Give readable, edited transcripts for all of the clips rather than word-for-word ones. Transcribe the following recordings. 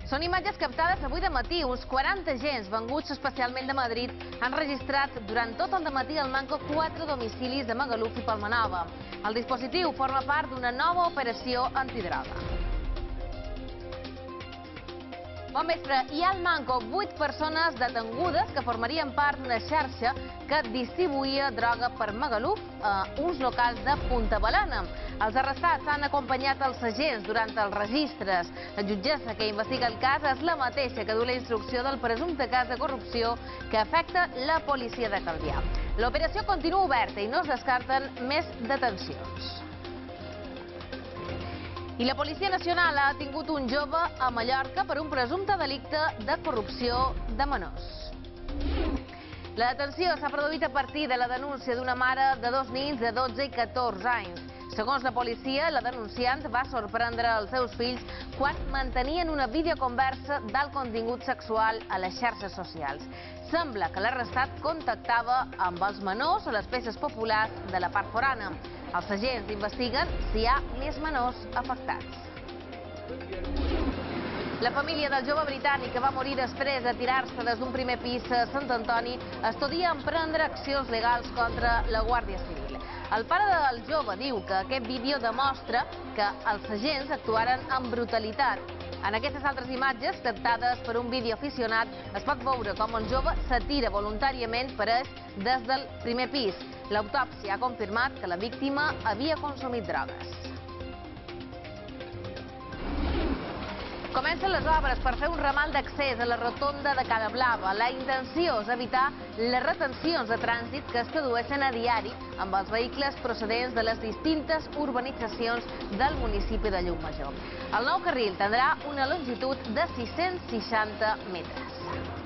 Són imatges captades avui de matí. Uns 40 agents venguts especialment de Madrid han registrat durant tot el dematí al Manco 4 domicilis de Magaluf i Palmanova. El dispositiu forma part d'una nova operació antidroga. Bon vespre. Hi ha al Manco 8 persones detengudes que formarien part d'una xarxa que distribuïa droga per Magaluf a uns locals de Punta Balena. Els arrestats han acompanyat els agents durant els registres. La jutgessa que investiga el cas és la mateixa que du la instrucció del presumpte cas de corrupció que afecta la policia de Calvià. L'operació continua oberta i no es descarten més detencions. I la Policia Nacional ha detingut un jove a Mallorca per un presumpte delicte de corrupció de menors. La detenció s'ha produït a partir de la denúncia d'una mare de 2 nins de 12 i 14 anys. Segons la policia, la denunciant va sorprendre els seus fills quan mantenien una videoconversa d'alt contingut sexual a les xarxes socials. Sembla que l'arrestat contactava amb els menors a les peces populars de la part forana. Els agents investiguen si hi ha més menors afectats. La família del jove britànic que va morir després de tirar-se des d'un primer pis a Sant Antoni estudia emprendre accions legals contra la Guàrdia Civil. El pare del jove diu que aquest vídeo demostra que els agents actuaren amb brutalitat. En aquestes altres imatges, captades per un videoaficionat, es pot veure com el jove s'atira voluntàriament per ells des del primer pis. L'autòpsia ha confirmat que la víctima havia consumit drogues. Comencen les obres per fer un ramal d'accés a la rotonda de Cala Blava. La intenció és evitar les retencions de trànsit que es produeixen a diari amb els vehicles procedents de les distintes urbanitzacions del municipi de Llucmajor. El nou carril tindrà una longitud de 660 metres.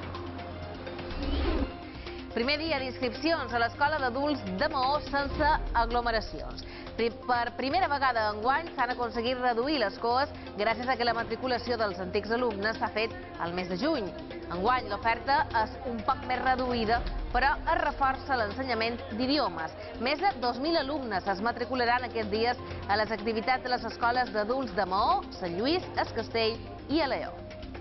Primer dia d'inscripcions a l'Escola d'Adults de Maó sense aglomeracions. Per primera vegada enguany s'han aconseguit reduir les coes gràcies a que la matriculació dels antics alumnes s'ha fet al mes de juny. Enguany l'oferta és un poc més reduïda, però es reforça l'ensenyament d'idiomes. Més de 2.000 alumnes es matricularan aquests dies a les activitats de les escoles d'adults de Maó, Sant Lluís, Es Castell i Alaior.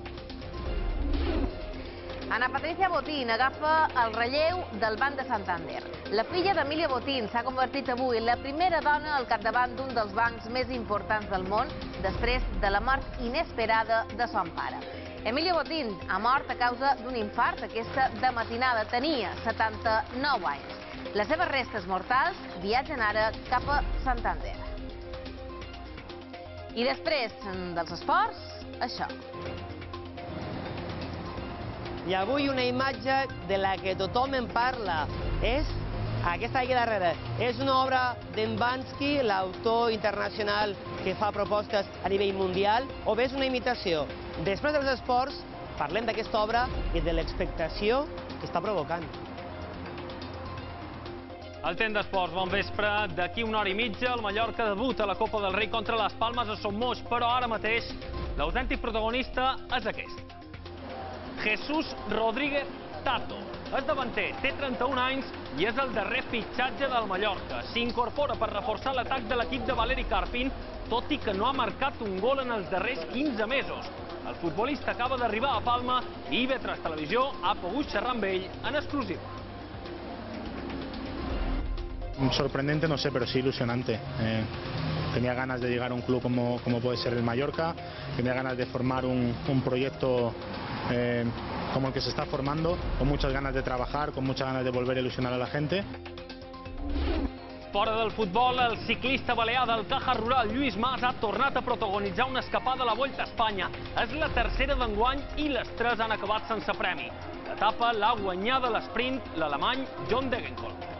Ana Patricia Botín agafa el relleu del Banc de Santander. La filla d'Emília Botín s'ha convertit avui en la primera dona al capdavant d'un dels bancs més importants del món després de la mort inesperada de son pare. Emília Botín ha mort a causa d'un infart aquesta matinada. Tenia 79 anys. Les seves restes mortals viatgen ara cap a Santander. I després dels esports, això. I avui una imatge de la que tothom en parla. És aquesta aquí darrere. És una obra d'en Bansky, l'autor internacional que fa propostes a nivell mundial, o bé és una imitació? Després dels esports, parlem d'aquesta obra i de l'expectació que està provocant. El temps d'esports, bon vespre. D'aquí una hora i mitja, el Mallorca debuta a la Copa del Rei contra les Palmes a Son Moix, però ara mateix l'autèntic protagonista és aquest. Jesús Rodríguez Tato. És davanter, té 31 anys i és el darrer fitxatge del Mallorca. S'incorpora per reforçar l'atac de l'equip de Valeri Carpin, tot i que no ha marcat un gol en els darrers 15 mesos. El futbolista acaba d'arribar a Palma i IB3 Televisió ha pogut xerrar amb ell en exclusiva. Sorprendente, no sé, pero sí ilusionante. Tenía ganas de llegar a un club como puede ser el Mallorca, tenía ganas de formar un proyecto como el que se está formando, con muchas ganas de trabajar, con muchas ganas de volver a ilusionar a la gente. Fora del futbol, el ciclista balear del Caja Rural, Lluís Mas, ha tornat a protagonitzar una escapada a la Volta a Espanya. És la tercera d'enguany i les 3 han acabat sense premi. L'etapa l'ha guanyada a l'esprint l'alemany John Degenkolb.